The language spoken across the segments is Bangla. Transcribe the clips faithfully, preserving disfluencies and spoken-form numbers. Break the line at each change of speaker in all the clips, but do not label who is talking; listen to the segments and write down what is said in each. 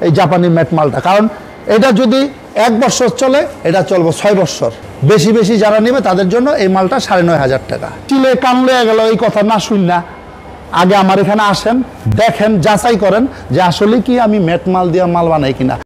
এই জাপানি ম্যাট মালটা, কারণ এটা যদি এক বছর চলে এটা চলবে ছয় বছর। বেশি বেশি যারা নেবে তাদের জন্য এই মালটা সাড়ে নয় হাজার টাকা। চিলে কান লয়ে গেল এই কথা না শুন না, আগে আমার এখানে আসেন, দেখেন, যাচাই করেন যে আসলে কি আমি ম্যাট মাল দিয়ে মাল বানাই কিনা।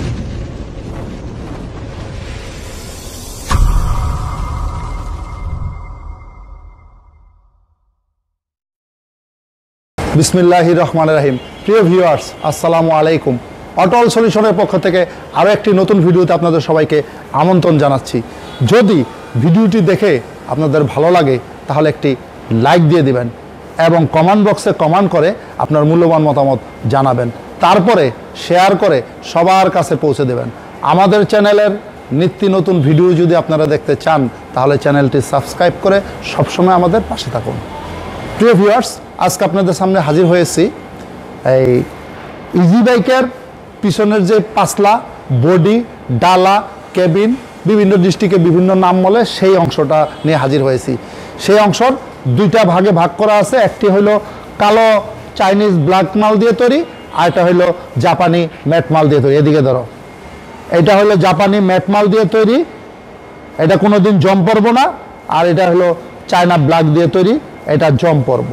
বিসমিল্লাহির রহমানির রহিম। প্রিয় ভিউয়ার্স, আসসালামু আলাইকুম। অটল সলিউশনের পক্ষ থেকে আরও একটি নতুন ভিডিওতে আপনাদের সবাইকে আমন্ত্রণ জানাচ্ছি। যদি ভিডিওটি দেখে আপনাদের ভালো লাগে তাহলে একটি লাইক দিয়ে দিবেন এবং কমেন্ট বক্সে কমেন্ট করে আপনার মূল্যবান মতামত জানাবেন, তারপরে শেয়ার করে সবার কাছে পৌঁছে দেবেন। আমাদের চ্যানেলের নিত্য নতুন ভিডিও যদি আপনারা দেখতে চান তাহলে চ্যানেলটি সাবস্ক্রাইব করে সবসময় আমাদের পাশে থাকুন। প্রিয় ভিউয়ার্স, আজকে আপনাদের সামনে হাজির হয়েছি এই ইজি বাইকের পিছনের যে পাসলা, বডি, ডালা, কেবিন, বিভিন্ন ডিস্ট্রিক্টে বিভিন্ন নাম বলে সেই অংশটা নিয়ে হাজির হয়েছি। সেই অংশর দুইটা ভাগে ভাগ করা আছে। একটি হলো কালো চাইনিজ ব্ল্যাক মাল দিয়ে তৈরি, আর এটা হলো জাপানি ম্যাট মাল দিয়ে তৈরি। এদিকে ধরো, এটা হলো জাপানি ম্যাট মাল দিয়ে তৈরি, এটা কোনো দিন জম পড়বো না। আর এটা হলো চায়না ব্ল্যাক দিয়ে তৈরি, এটা জম পড়ব।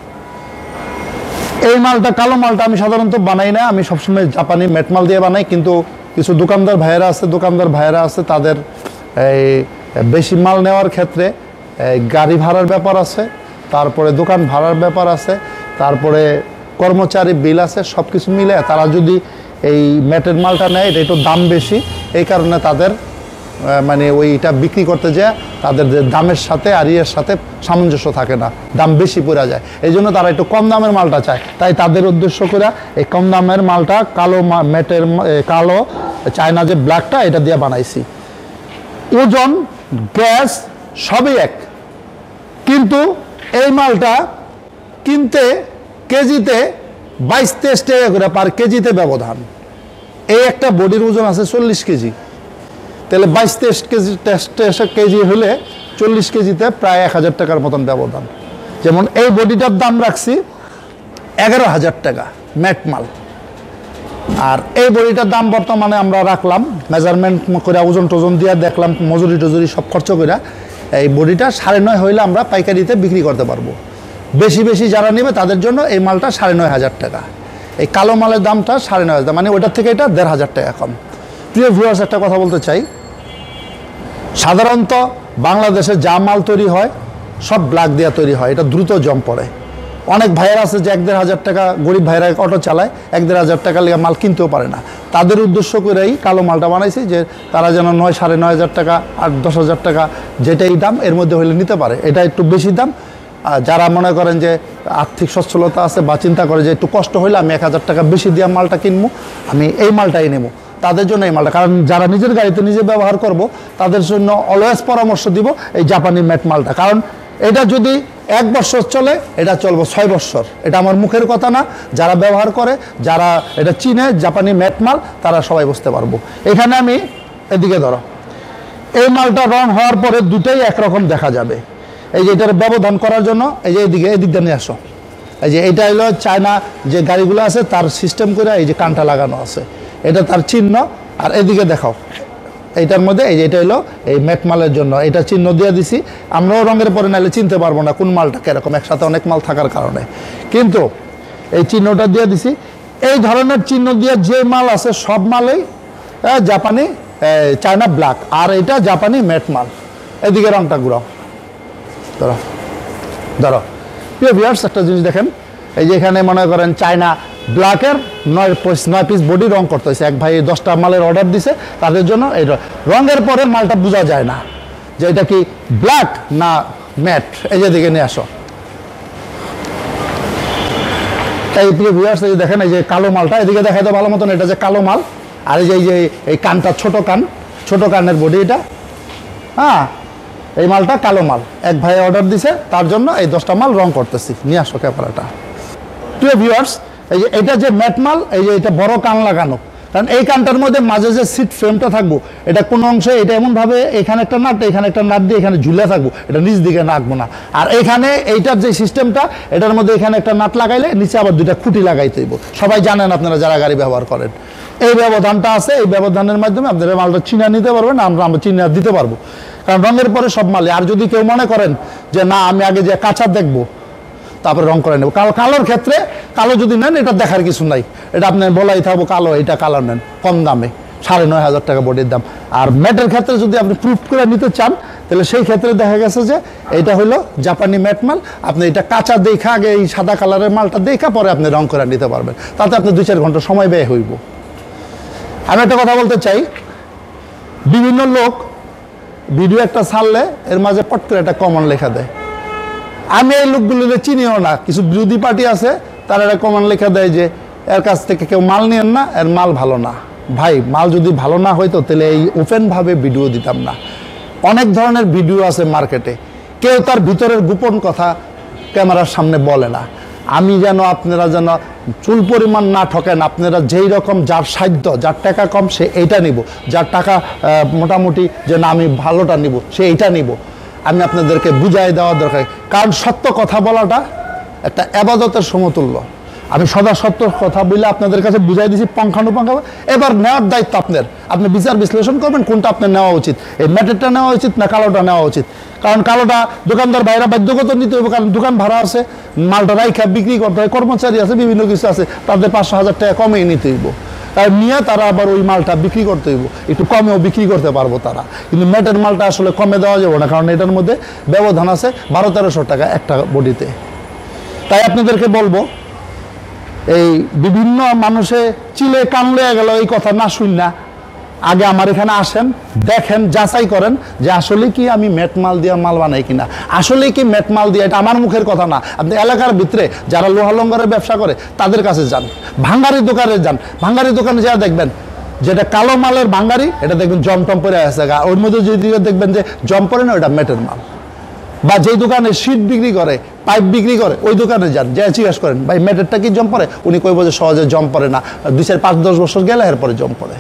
এই মালটা, কালো মালটা আমি সাধারণত বানাই না, আমি সবসময় জাপানি ম্যাট মাল দিয়ে বানাই। কিন্তু কিছু দোকানদার ভাইয়েরা আছে দোকানদার ভাইয়েরা আছে তাদের এই বেশি মাল নেওয়ার ক্ষেত্রে গাড়ি ভাড়ার ব্যাপার আছে, তারপরে দোকান ভাড়ার ব্যাপার আছে, তারপরে কর্মচারী বিল আছে। সব কিছু মিলে তারা যদি এই ম্যাটের মালটা নেয়, এটা একটু দাম বেশি, এই কারণে তাদের মানে ওইটা বিক্রি করতে যায় তাদের যে দামের সাথে আর ইয়ের সাথে সামঞ্জস্য থাকে না, দাম বেশি পড়ে যায়। এই জন্য তারা একটু কম দামের মালটা চায়। তাই তাদের উদ্দেশ্য করে এই কম দামের মালটা কালো ম্যাটের কালো চায়না যে ব্ল্যাকটা এটা দিয়ে বানাইছি। ওজন, গ্যাস সবই এক, কিন্তু এই মালটা কিনতে কেজিতে বাইশ তেইশ টাকা করে পার কেজিতে ব্যবধান। এই একটা বডির ওজন আছে চল্লিশ কেজি, তাহলে বাইশ তেইশ কেজি তেইশ কেজি হলে চল্লিশ কেজিতে প্রায় এক হাজার টাকার মতন ব্যবধান। যেমন এই বডিটার দাম রাখছি এগারো হাজার টাকা ম্যাট মাল, আর এই বডিটার দাম বর্তমানে আমরা রাখলাম মেজারমেন্ট করে ওজন টোজন দিয়ে দেখলাম মজুরি টজুরি সব খরচ করে এই বডিটা সাড়ে নয় হইলে আমরা পাইকারিতে বিক্রি করতে পারবো। বেশি বেশি যারা নেবে তাদের জন্য এই মালটা সাড়ে নয় হাজার টাকা। এই কালো মালের দামটা সাড়ে নয় হাজার, মানে ওটার থেকে এটা দেড় হাজার টাকা কম। প্রিয় ভিউয়ার্স, একটা কথা বলতে চাই, সাধারণত বাংলাদেশে যা মাল তৈরি হয় সব ব্ল্যাক দিয়ে তৈরি হয়, এটা দ্রুত জম পড়ে। অনেক ভাইয়েরা আছে যে এক দেড় হাজার টাকা, গরিব ভাইয়েরা অটো চালায়, এক দেড় হাজার টাকা লেগে মাল কিনতেও পারে না। তাদের উদ্দেশ্য করেই কালো মালটা বানাইছি যে তারা যেন নয় সাড়ে নয় হাজার টাকা আর দশ হাজার টাকা যেটাই দাম এর মধ্যে হলে নিতে পারে। এটা একটু বেশি দাম। যারা মনে করেন যে আর্থিক সচ্ছলতা আছে বা চিন্তা করে যে একটু কষ্ট হইলে আমি এক হাজার টাকা বেশি দিয়ে মালটা কিনবো, আমি এই মালটাই নেবো, তাদের জন্য এই মালটা। কারণ যারা নিজের গাড়িতে নিজে ব্যবহার করব তাদের জন্য অলওয়েজ পরামর্শ দিব এই জাপানি ম্যাট মালটা, কারণ এটা যদি এক বছর চলে এটা চলবে ছয় বছর। এটা আমার মুখের কথা না, যারা ব্যবহার করে, যারা এটা চিনে জাপানি ম্যাট মাল, তারা সবাই বুঝতে পারবো। এখানে আমি এদিকে ধরো, এই মালটা রং হওয়ার পরে দুটোই একরকম দেখা যাবে। এই যে এটার ব্যবধান করার জন্য এই যে এদিকে এদিকটা নিয়ে আসো, এই যে এটা হলো চায়না যে গাড়িগুলো আছে তার সিস্টেম করে এই যে কানটা লাগানো আছে, এটা তার চিহ্ন। আর এদিকে দেখাও, এইটার মধ্যে এই যে এটা হলো এই ম্যাট মালের জন্য এটা চিহ্ন দিয়ে দিছি। আমরাও রঙের পরে নাহলে চিনতে পারবো না কোন মালটা কিরকম, একসাথে অনেক মাল থাকার কারণে, কিন্তু এই চিহ্নটা দিয়ে দিছি। এই ধরনের চিহ্ন দিয়ে যে মাল আছে সব মালেই জাপানি চায়না ব্ল্যাক, আর এটা জাপানি ম্যাট মাল। এদিকে রংটা ঘুরাও, ধরো ধরো প্রিয় ভিউয়ার্স, একটা জিনিস দেখেন, এই যে এখানে মনে করেন চায়না ব্ল্যাকের নয় নয় পিস বডি রং করতে হয়েছে। এক ভাই দশটা মালের অর্ডার দিছে, তাদের জন্য এই রঙের পরে মালটা বোঝা যায় না যে এটা কি ব্ল্যাক না ম্যাট। এই যে দিকে নিয়ে আসো, এই প্রিয় ভিউয়ার্স, এই যে দেখেন এই যে কালো মালটা, এদিকে দেখা যায় ভালো মতন, এটা যে কালো মাল। আর এই যে এই যে এই কানটা ছোট কান, ছোট কানের বডি এটা, হ্যাঁ এই মালটা কালো মাল। এক ভাই অর্ডার দিছে, তার জন্য এই দশটা মাল রং করতেছি। নিয়ে আসো ক্যামেরাটা। প্রিয় ভিউয়ার্স, এই যে এটা যে ম্যাট মাল, এই যে এটা বড় কান লাগানো, কারণ এই কানটার মধ্যে মাঝে যে সিট ফ্রেমটা থাকবো, এটা কোনো অংশে এটা এমনভাবে এখানে একটা নাট, এখানে একটা নাট দিয়ে এখানে ঝুলে থাকবো, এটা নিচ দিকে নাকবো না। আর এখানে এইটার যে সিস্টেমটা, এটার মধ্যে এখানে একটা নাট লাগাইলে নিচে আবার দুইটা খুঁটি লাগাইতে হইব। সবাই জানেন আপনারা যারা গাড়ি ব্যবহার করেন। এই ব্যবধানটা আছে, এই ব্যবধানের মাধ্যমে আপনারা মালটা চিনা নিতে পারবেন, আমরা আমরা চিনা দিতে পারবো। কারণ রঙের পরে সব মালে, আর যদি কেউ মনে করেন যে না আমি আগে যে কাঁচা দেখবো তারপরে রং করে নেবো, কালো কালোর ক্ষেত্রে কালো যদি নেন এটা দেখার কিছু নাই, এটা আপনি বলাই থাকবো কালো, এটা কালো নেন কম দামে সাড়ে নয় হাজার টাকা বডির দাম। আর ম্যাটের ক্ষেত্রে যদি আপনি প্রুফ করে নিতে চান তাহলে সেই ক্ষেত্রে দেখা গেছে যে এটা হলো জাপানি ম্যাট মাল, আপনি এটা কাঁচা দেখা আগে এই সাদা কালারের মালটা দেখা পরে আপনি রং করে নিতে পারবেন, তাতে আপনি দুই চার ঘন্টা সময় ব্যয় হইব। আমি একটা কথা বলতে চাই, বিভিন্ন লোক ভিডিও একটা ছাড়লে এর মাঝে পট করে একটা কমন লেখা দেয়, আমি এই লোকগুলো চিনিও না, কিছু বিরোধী পার্টি আছে তারা একটা কমন লেখা দেয় যে এর কাছ থেকে কেউ মাল নিয়েন না, এর মাল ভালো না। ভাই মাল যদি ভালো না হইতো তাহলে এই ওপেনভাবে ভিডিও দিতাম না। অনেক ধরনের ভিডিও আছে মার্কেটে, কেউ তার ভিতরের গোপন কথা ক্যামেরার সামনে বলে না। আমি যেন আপনারা যেন চুল পরিমাণ না ঠকেন, আপনারা যেই রকম যার সাধ্য, যার টাকা কম সে এইটা নিব, যার টাকা মোটামুটি যে না আমি ভালোটা নিব সে এইটা নিব, আমি আপনাদেরকে বুঝাই দেওয়া দরকার। কারণ সত্য কথা বলাটা একটা আবাদতের সমতুল্য। আমি সদা সত্য কথা বলে আপনাদের কাছে বুঝাই দিয়েছি পঙ্খানুপঙ্খ, এবার নেওয়ার দায়িত্ব আপনার, আপনি বিচার বিশ্লেষণ করবেন কোনটা আপনার নেওয়া উচিত, এই ম্যাটেরটা নেওয়া উচিত না কালোটা নেওয়া উচিত। কারণ কালোটা দোকানদার ভাইরা বাধ্যগত নিতে হবে, কারণ দোকান ভাড়া আছে, মালটা রাইখা বিক্রি করতে হয়, কর্মচারী আছে, বিভিন্ন কিছু আছে, তাদের পাঁচশো হাজার টাকা কমেই নিতে হইব, তাই নিয়ে তারা আবার ওই মালটা বিক্রি করতে হইব, একটু কমেও বিক্রি করতে পারবো তারা। কিন্তু ম্যাটের মালটা আসলে কমে দেওয়া যাবে না, কারণ এটার মধ্যে ব্যবধান আছে বারো তেরোশো টাকা একটা বডিতে। তাই আপনাদেরকে বলবো, এই বিভিন্ন মানুষে চিলে কানলে গেল এই কথা না শুন না, আগে আমার এখানে আসেন, দেখেন, যাচাই করেন যে আসলে কি আমি ম্যাট মাল দিয়ে মাল বানাই কিনা, আসলে কি ম্যাট মাল দিয়ে, এটা আমার মুখের কথা না। আপনি এলাকার ভিতরে যারা লোহা লঙ্গরের ব্যবসা করে তাদের কাছে যান, ভাঙ্গারি দোকানে যান, ভাঙ্গারি দোকানে যা দেখবেন যেটা কালো মালের ভাঙ্গারি, এটা দেখবেন জম টম পরে আছে, ওর মধ্যে যদি দেখবেন যে জম পরে না ওটা ম্যাটের মাল। বা যেই দোকানে শীট বিক্রি করে, পাইপ বিক্রি করে, ওই দোকানে যান, যা জিজ্ঞাসা করেন ভাই ম্যাটেরটা কি জম পড়ে, উনি কইব যে সহজে জম পড়ে না, দুই চার পাঁচ দশ বছর গেলে এরপরে জম পড়ে।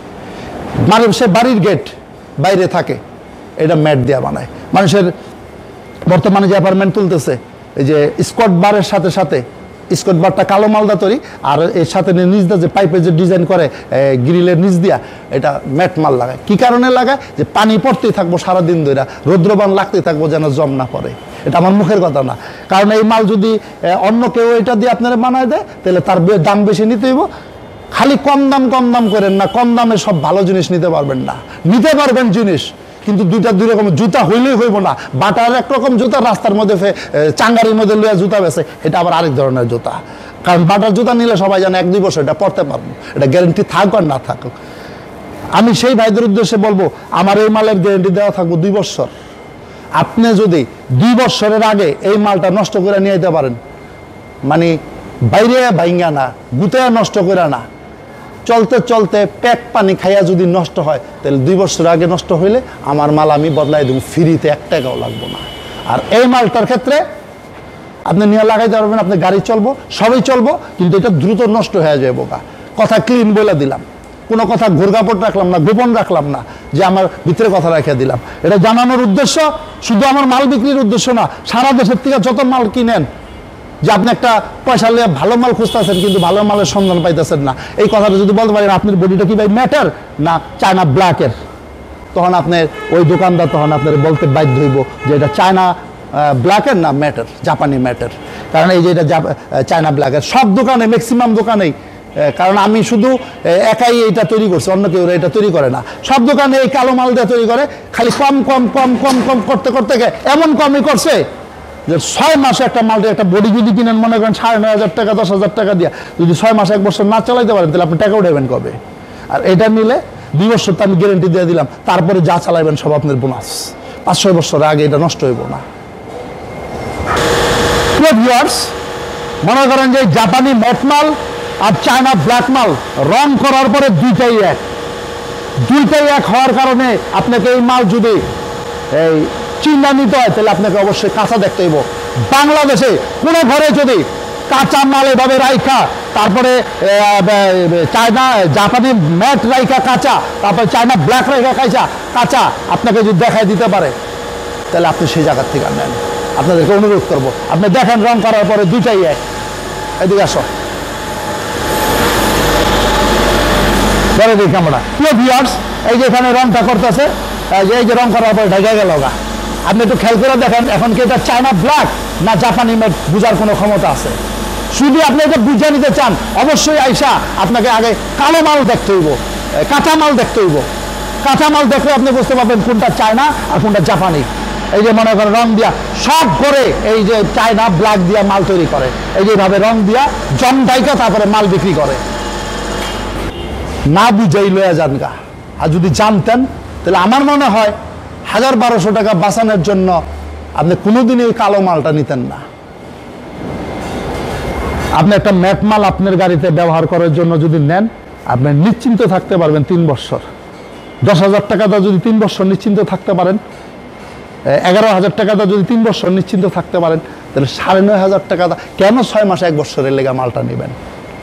মানে সে বাড়ির গেট বাইরে থাকে, এটা ম্যাট দেওয়া বানায়। মানুষের বর্তমানে যে অ্যাপার্টমেন্ট তুলতেছে, এই যে স্কট বারের সাথে সাথে স্কট বারটা কালো মালদা তৈরি, আর এর সাথে নিচ দিয়ে যে পাইপের যে ডিজাইন করে গ্রিলের নিচ দিয়া, এটা ম্যাট মাল লাগায়। কি কারণে লাগায়? যে পানি পড়তেই থাকবো সারাদিন ধরে, রৌদ্রবান লাগতেই থাকবো যেন জম না পড়ে। এটা আমার মুখের কথা না, কারণ এই মাল যদি অন্য কেউ এটা দিয়ে আপনারা বানায় দেয় তাহলে তার দাম বেশি নিতে হইব। খালি কম দাম কম দাম করেন না, কম দামে সব ভালো জিনিস নিতে পারবেন না। নিতে পারবেন জিনিস, কিন্তু দুইটা দুই রকম জুতা হইলেই হইব না। বাটার একরকম জুতা, রাস্তার মধ্যে চাঙ্গারির মধ্যে লইয়া জুতা বেছে, এটা আবার আরেক ধরনের জুতা। কারণ বাটার জুতা নিলে সবাই জানে এক দুই বছর এটা পরতে পারবো, এটা গ্যারেন্টি থাকুক আর না থাকুক। আমি সেই ভাইদের উদ্দেশ্যে বলবো, আমার এই মালের গ্যারেন্টি দেওয়া থাকবো দুই বছর। আপনি যদি দুই বছরের আগে এই মালটা নষ্ট করে নিয়ে যেতে পারেন, মানে বাইরে ভাইঙ্গা না, গুতে নষ্ট করে না, চলতে চলতে প্যাক পানি খাইয়া যদি নষ্ট হয় তাহলে দুই বছর আগে নষ্ট হইলে আমার মাল আমি বদলাই দেবো, ফ্রিতে এক টাকাও লাগবো না। আর এই মালটার ক্ষেত্রে আপনি নিয়ে লাগাইতে পারবেন, আপনি গাড়ি চলবো, সবই চলবো, কিন্তু এটা দ্রুত নষ্ট হয়ে যায়। বোকা কথা ক্লিন বলে দিলাম, কোনো কথা ঘোরগাপট রাখলাম না, গোপন রাখলাম না, যে আমার ভিতরে কথা রেখে দিলাম। এটা জানানোর উদ্দেশ্য শুধু আমার মাল বিক্রির উদ্দেশ্য না, সারা দেশের থেকে যত মাল কিনেন, যে আপনি একটা পয়সা নিয়ে ভালো মাল খুঁজতেছেন কিন্তু ভালো মালের সন্ধান পাইতেছেন না, এই কথাটা যদি বলতে পারেন আপনার বডিটা কি ভাই ম্যাটার না চায়না ব্ল্যাকের, তখন আপনার ওই দোকানদার তখন আপনার বলতে বাধ্য হইব যে এটা চায়না ব্ল্যাকের না ম্যাটার, জাপানি ম্যাটার। কারণ এই যে এটা চায়না ব্ল্যাকের সব দোকানে, ম্যাক্সিমাম দোকানেই, কারণ আমি শুধু একাই এটা তৈরি করছি, অন্য কেউ এটা তৈরি করে না। সব দোকানে এই কালো মাল দিয়ে তৈরি করে, খালি কম কম কম কম কম করতে করতে এমন কমই করছে যে ছয় মাসে একটা মাল, একটা বডি যদি কিনেন মনে করেন সাড়ে নয় হাজার টাকা দশ হাজার টাকা দিয়ে, যদি ছয় মাসে এক বছর না চালাইতে পারেন তাহলে আপনি টাকা উঠাবেন কবে? আর এটা নিলে দুই বছর তো আমি গ্যারেন্টি দিয়ে দিলাম, তারপরে যা চালাইবেন সব আপনার বোনাস, পাঁচ ছয় বছরের আগে এটা নষ্ট হইব না। মনে করেন যে জাপানি ম্যাট মাল আর চায়না ব্ল্যাক মাল রং করার পরে দুইটাই এক, দুইটাই এক হওয়ার কারণে আপনাকে এই মাল যদি এই চিন্তা নিতে হয় তাহলে আপনাকে অবশ্যই কাঁচা দেখতে হইব। বাংলাদেশে কোনো ঘরে যদি কাঁচা মাল এভাবে রাইখা, তারপরে চায়না জাপানি ম্যাট রাইখা কাঁচা, তারপরে চায়না ব্ল্যাক রাইখা কাঁচা কাঁচা আপনাকে যদি দেখাই দিতে পারে তাহলে আপনি সেই জায়গার থেকে নেন। আপনাদেরকে অনুরোধ করবো, আপনি দেখেন রং করার পরে দুইটাই এক। এদিকে আসো, ধরে দেখি আমরা প্রিয় ভিউয়ার্স, এই যে এখানে রংটা করতেছে, এই যে রং করার পর ঢেকে গেল গা। আপনি একটু খেয়াল করে দেখেন, এখন কি এটা চায়না ব্ল্যাক না জাপানি মেড বোঝার কোনো ক্ষমতা আছে? শুধু আপনি এটা বুঝে নিতে চান, অবশ্যই আইসা আপনাকে আগে কালো মাল দেখতে হইব, কাঁচা মাল দেখতে হইব। কাঁচা মাল দেখলে আপনি বুঝতে পারবেন কোনটা চায়না আর কোনটা জাপানি। এই যে মনে করেন রং দিয়া সব করে এই যে চায়না ব্ল্যাক দিয়া মাল তৈরি করে, এই যেভাবে রং দিয়া জম ডাইকা তারপরে মাল বিক্রি করে। না বুঝাই লয়া যান গা। আর যদি জানতেন তাহলে আমার মনে হয় হাজার বারোশো টাকা বাঁচানোর জন্য আপনি কোনোদিনই ওই কালো মালটা নিতেন না। আপনি একটা ম্যাট মাল আপনার গাড়িতে ব্যবহার করার জন্য যদি নেন, আপনি নিশ্চিন্ত থাকতে পারবেন তিন বছর। দশ হাজার টাকা দা যদি তিন বছর নিশ্চিন্ত থাকতে পারেন, এগারো হাজার টাকা দা যদি তিন বছর নিশ্চিন্ত থাকতে পারেন, তাহলে সাড়ে নয় হাজার টাকা দা কেন ছয় মাসে এক বছরের লেগা মালটা নেবেন?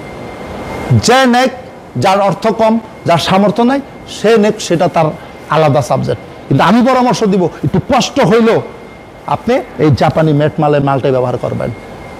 যে নেক, যার অর্থ কম, যার সামর্থ্য নাই, সে নেক, সেটা তার আলাদা সাবজেক্ট। কিন্তু আমি পরামর্শ দিব, একটু কষ্ট হইলেও আপনি এই জাপানি ম্যাট মালের মালটাই ব্যবহার করবেন।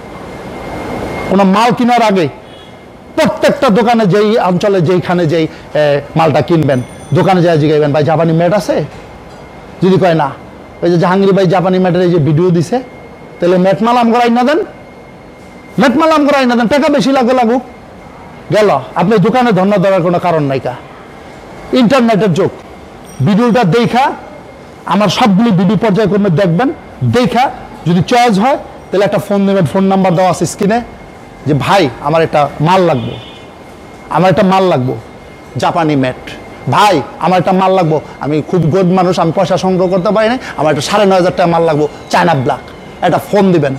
কোনো মাল কেনার আগে প্রত্যেকটা দোকানে, যেই অঞ্চলে যেইখানে যেই মালটা কিনবেন, দোকানে যাই জিগাইবেন, ভাই জাপানি ম্যাট আছে? যদি কয় না, ওই যে জাহাঙ্গীর ভাই জাপানি ম্যাটের এই যে ভিডিও দিছে, তাহলে ম্যাট মাল আম করাই না দেন, ম্যাট মাল আম করাই না দেন, টাকা বেশি লাগবে লাগুক, গেল। আপনি দোকানে ধন্য দেওয়ার কোনো কারণ নাই কা। ইন্টারনেটের যুগ, ভিডিওটা দেখা আমার সবগুলি ভিডিও পর্যায়ক্রমে দেখবেন, দেখা যদি চয়েস হয় তাহলে একটা ফোন নেবেন, ফোন নাম্বার দেওয়া আছে স্ক্রিনে, যে ভাই আমার একটা মাল লাগবো, আমার একটা মাল লাগবো জাপানি ম্যাট, ভাই আমার একটা মাল লাগবো, আমি খুব গরিব মানুষ, আমি পয়সা সংগ্রহ করতে পারি না, আমার একটা সাড়ে নয় হাজার টাকা মাল লাগবো চায়না ব্ল্যাক, একটা ফোন দিবেন।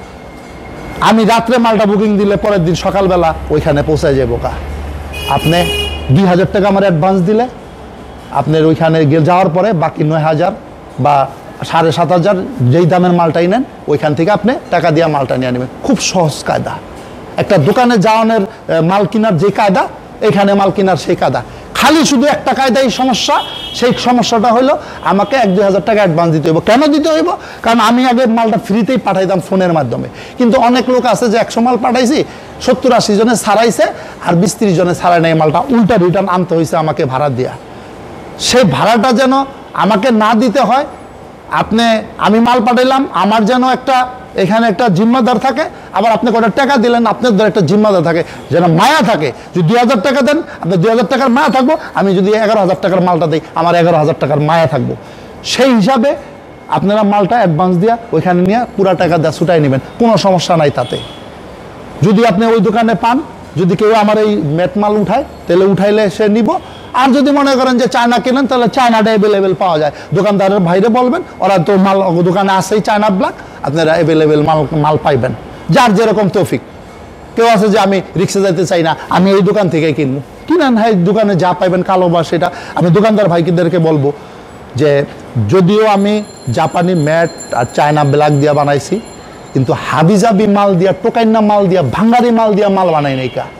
আমি রাত্রে মালটা বুকিং দিলে পরের দিন সকালবেলা ওইখানে পৌঁছায় যাবো কা। আপনি দুই হাজার টাকা আমার অ্যাডভান্স দিলে আপনার ওইখানে গিয়ে যাওয়ার পরে বাকি নয় হাজার বা সাড়ে সাত হাজার যেই দামের মালটাই নেন, ওইখান থেকে আপনি টাকা দিয়ে মালটা নিয়ে নেবেন। খুব সহজ কায়দা। একটা দোকানে যাওয়ানোর মাল কেনার যে কায়দা, এখানে মাল কেনার সেই কায়দা। খালি শুধু একটা কায়দাই সমস্যা, সেই সমস্যাটা হলো আমাকে এক দুই হাজার টাকা অ্যাডভান্স দিতে হইব। কেন দিতে হইব? কারণ আমি আগে মালটা ফ্রিতেই পাঠাইতাম ফোনের মাধ্যমে। কিন্তু অনেক লোক আছে যে একশো মাল পাঠাইছি, সত্তর আশি জনে ছাড়াইছে, আর বিশ ত্রিশ জনে ছাড়াই নাই, মালটা উল্টা রিটার্ন আনতে হয়েছে আমাকে ভাড়া দিয়া। সেই ভাড়াটা যেন আমাকে না দিতে হয়, আপনি আমি মাল পাঠাইলাম, আমার যেন একটা এখানে একটা জিম্মাদার থাকে, আবার আপনি কটা টাকা দিলেন, আপনার ধর একটা জিম্মাদার থাকে, যেন মায়া থাকে। যদি দুই হাজার টাকা দেন, আপনার দুই হাজার টাকার মায়া থাকবো, আমি যদি এগারো হাজার টাকার মালটা দিই, আমার এগারো হাজার টাকার মায়া থাকবো। সেই হিসাবে আপনারা মালটা অ্যাডভান্স দিয়া ওইখানে নিয়ে পুরা টাকা দেওয়া ছুটাই নেবেন, কোনো সমস্যা নাই তাতে। যদি আপনি ওই দোকানে পান, যদি কেউ আমার এই ম্যাট মাল উঠায়, তাহলে উঠাইলে সে নিব। আর যদি মনে করেন যে চায়না কেনেন, তাহলে চায়নাটা অ্যাভেলেবেল পাওয়া যায়। দোকানদারের বাইরে বলবেন, ওরা তো মাল দোকানে আসেই চায়না ব্ল্যাক, আপনারা অ্যাভেলেবেল মাল মাল পাইবেন, যার যেরকম তৌফিক। কেউ আছে যে আমি রিক্সা যাইতে চাই না, আমি এই দোকান থেকে কিনবো, কিনেন, হ্যাঁ দোকানে যা পাইবেন কালো বা সেটা। আমি দোকানদার ভাইদেরকে বলবো যে যদিও আমি জাপানি ম্যাট আর চায়না ব্ল্যাক দিয়া বানাইছি, কিন্তু হাবিজাবি মাল দিয়া, টোকাইনা মাল দিয়া, ভাঙ্গারি মাল দিয়া মাল বানাই নাই কা।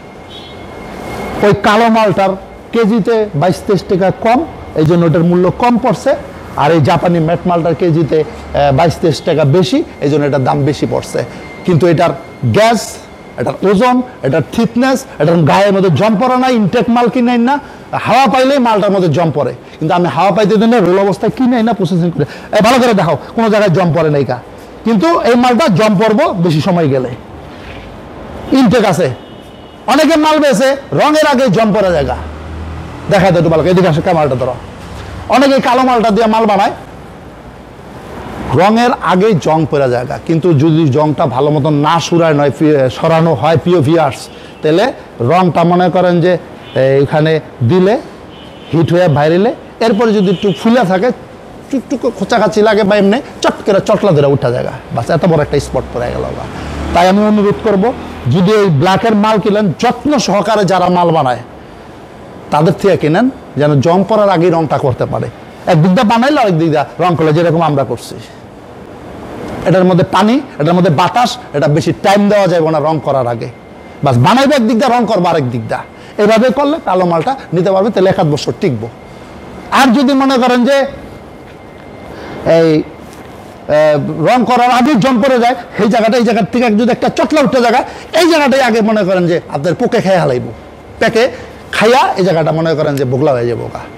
ওই কালো মালটার কেজিতে বাইশ তেইশ টাকা কম, এই জন্য ওটার মূল্য কম পড়ছে। আর এই জাপানি ম্যাট মালটার কেজিতে বাইশ তেইশ টাকা বেশি, এই জন্য এটার দাম বেশি পড়ছে। কিন্তু এটার গ্যাস, এটার ওজন, এটার থিকনেস, এটার গায়ের মধ্যে জম পড়ে না। ইনটেক মাল কিনে না, হাওয়া পাইলেই মালটার মধ্যে জম পড়ে, কিন্তু আমি হাওয়া পাইতে দিন না, রোল অবস্থায় কিনে না, প্রসেসিং করে ভালো করে দেখাও কোনো জায়গায় জম পড়ে নাই কা। কিন্তু এই মালটা জম পড়বো বেশি সময় গেলে। ইনটেক আছে, অনেকে মাল বেছে রঙের আগে জম পড়া জায়গা দেখা দেয়, একটু ভালো এদিকে আসে ক্যামেরাটা ধরো। অনেকে কালো মালটা দিয়ে মাল বানায়, রঙের আগে জং পড়া জায়গা। কিন্তু যদি জংটা ভালো মতন না সুরায় নয় সরানো হয় প্রিয় ভিউয়ার্স, তাহলে রংটা মনে করেন যে এখানে দিলে হিট হয়ে বাইরেলে, এরপরে যদি একটু ফুলে থাকে, টুকটুক খোঁচাকাছি লাগে বা এমনি চট করে চটলা ধরে উঠা জায়গা, বাস এত বড় একটা স্পট পড়ে গেল। তাই আমি অনুরোধ করব, যদি এই ব্ল্যাকের মাল কিনেন, যত্ন সহকারে যারা মাল বানায় তাদের থেকে কিনেন, যেন জং পড়ার আগেই রংটা করতে পারে। একদিক দিয়ে বানাইলে আরেক দিক দিয়ে রং করলে, যেরকম আমরা করছি। এটার মধ্যে পানি, এটার মধ্যে বাতাস, এটা বেশি টাইম দেওয়া যাবে না রং করার আগে। বাস বানাইবে একদিক দিয়ে, রং করবো আরেক দিক দিয়ে। এইভাবে করলে কালো মালটা নিতে পারবে, তাহলে এক আধ বছর টিকবো। আর যদি মনে করেন যে এই রং করার আগে জং পড়ে যায়, এই জায়গাটা এই জায়গার থেকে যদি একটা চটলা উঠে জায়গা, এই জায়গাটাই আগে মনে করেন যে আপনার পোকে খেয়ে হালাইব, পেকে খাইয়া এই জায়গাটা মনে করেন যে বোগলা হয়ে যাবো গা।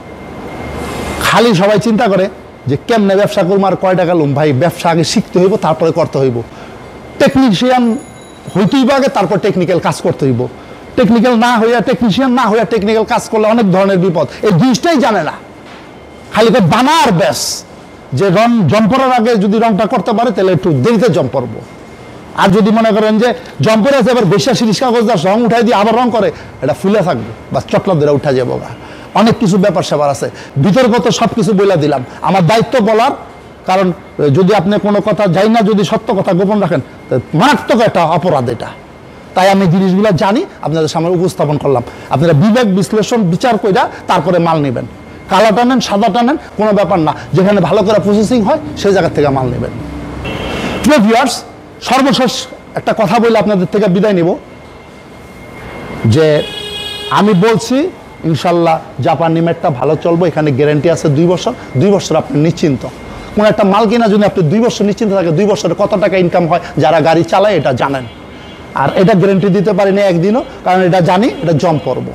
খালি সবাই চিন্তা করে যে কেমনে ব্যবসা করবো আর কয় টাকা লুম। ভাই ব্যবসা আগে শিখতে হইব, তারপরে করতে হইব। টেকনিশিয়ান হইতেই আগে, তারপর টেকনিক্যাল কাজ করতে হইব। টেকনিক্যাল না হইয়া টেকনিশিয়ান না হইয়া টেকনিক্যাল কাজ করলে অনেক ধরনের বিপদ। এই জিনিসটাই জানে না, খালি তো বানা আর ব্যাস। যে রং জম পড়ার আগে যদি রংটা করতে পারে তাহলে একটু দেরিতে জম পড়বো। আর যদি মনে করেন যে জম পড়ে আছে এবার বেশি সিরিজ কাগজ দা রং উঠাই দিয়ে আবার রং করে, এটা ফুলে থাকবে বা চটলা ধরে উঠা যাবো গা। অনেক কিছু ব্যাপার স্যাপার আছে, বিতর্কত সব কিছু বলে দিলাম। আমার দায়িত্ব বলার, কারণ যদি আপনি কোনো কথা যাই না, যদি সত্য কথা গোপন রাখেন মারাত্মক একটা অপরাধ এটা। তাই আমি জিনিসগুলো জানি, আপনাদের সামনে উপস্থাপন করলাম। আপনারা বিবেক বিশ্লেষণ বিচার কইরা তারপরে মাল নেবেন। কালাটা নেন সাদাটা নেন কোনো ব্যাপার না, যেখানে ভালো করে প্রসেসিং হয় সেই জায়গা থেকে মাল নেবেন। প্রিয় ভিউয়ার্স, সর্বশেষ একটা কথা বলে আপনাদের থেকে বিদায় নিব, যে আমি বলছি ইনশাল্লাহ জাপান নিমেটটা ভালো চলবে। এখানে গ্যারান্টি আছে দুই বছর। দুই বছর আপনি নিশ্চিন্ত। কোনো একটা মাল কিনা যদি আপনি দুই বছর নিশ্চিন্ত থাকে, দুই বছরে কত টাকা ইনকাম হয় যারা গাড়ি চালায় এটা জানেন। আর এটা গ্যারান্টি দিতে পারি না একদিনও, কারণ এটা জানি এটা জম পড়ব।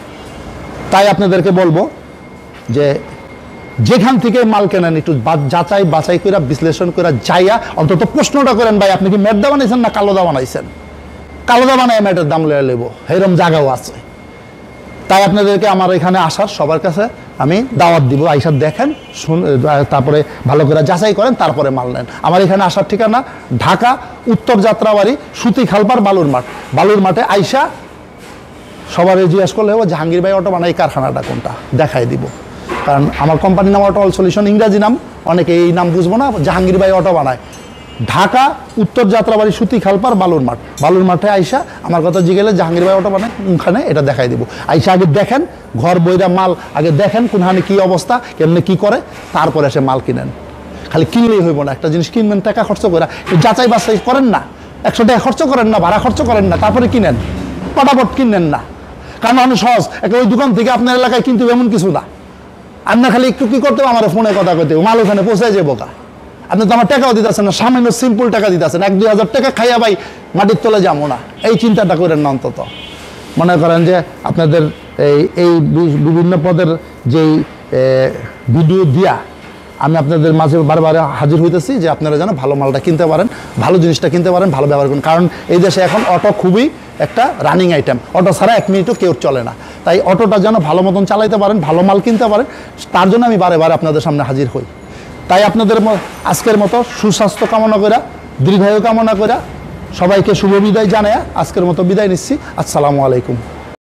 তাই আপনাদেরকে বলবো যে যেখান থেকে মাল কেনেন একটু যাচাই বাছাই করে বিশ্লেষণ করে যাইয়া অন্তত প্রশ্নটা করেন, ভাই আপনি কি মেটদা বানাইছেন না কালোদা বানাইছেন? কালোদা বানাই মেটের দাম লয়ে নেবো, এরকম জায়গাও আছে। তাই আপনাদেরকে আমার এখানে আসার সবার কাছে আমি দাওয়াত দিব, আইসা দেখেন, তারপরে ভালো করে যাচাই করেন, তারপরে মাল নেন। আমার এখানে আসার ঠিকানা ঢাকা উত্তর যাত্রাবাড়ি সুতি খালপার বালুর মাঠ। বালুর মাঠে আইসা সবার জিজ্ঞাসা করলে হবে জাহাঙ্গীর ভাই অটো বানাই কারখানাটা কোনটা, দেখাই দিব। কারণ আমার কোম্পানির নাম অটো অল সলিউশন, ইংরাজি নাম, অনেকে এই নাম বুঝবো না। জাহাঙ্গীর ভাই অটো বানায় ঢাকা উত্তর যাত্রাবাড়ি সুতি খালপার বালুর মাঠ। বালুর মাঠে আইসা আমার কথা জিগেলে জাহাঙ্গীর ভাই অটো বানায় ওখানে এটা দেখাই দিব। আইসা আগে দেখেন ঘর বইরা মাল আগে দেখেন কোনখানে কী অবস্থা, কেমনে কি করে, তারপরে এসে মাল কিনেন। খালি কিনলেই হইব না, একটা জিনিস কিনবেন টাকা খরচ করে, যাচাই বাছাই করেন না, একশো টাকা খরচ করেন না, ভাড়া খরচ করেন না, তারপরে কিনেন। পটাপট কিনেন না, কারণ অনেক সহজ। একটা ওই দোকান থেকে আপনার এলাকায় কিন্তু এমন কিছু না। আপনার খালি একটু কি করতে হবে, আমার ফোনে কথা কইতে মাল ওখানে পৌঁছায় যাবো কা। আপনি তো আমার টাকাও দিতেছেন না, সামান্য সিম্পল টাকা দিতেছেন। এক দুই হাজার টাকা খাইয়া ভাই মাটির তলে যাবো না, এই চিন্তাটা করেন না। অন্তত মনে করেন যে আপনাদের এই এই বিভিন্ন পদের যেই ভিডিও দিয়া আমি আপনাদের মাঝে বারবার হাজির হইতেছি, যে আপনারা যেন ভালো মালটা কিনতে পারেন, ভালো জিনিসটা কিনতে পারেন, ভালো ব্যবহার করুন। কারণ এই দেশে এখন অটো খুবই একটা রানিং আইটেম, অটো ছাড়া এক মিনিটও কেউ চলে না। তাই অটোটা যেন ভালো মতন চালাইতে পারেন, ভালো মাল কিনতে পারেন, তার জন্য আমি বারে বারে আপনাদের সামনে হাজির হই। তাই আপনাদের আজকের মতো সুস্বাস্থ্য কামনা করা, দীর্ঘায়ু কামনা করা, সবাইকে শুভ বিদায় জানায়া আজকের মতো বিদায় নিচ্ছি। আসসালামু আলাইকুম।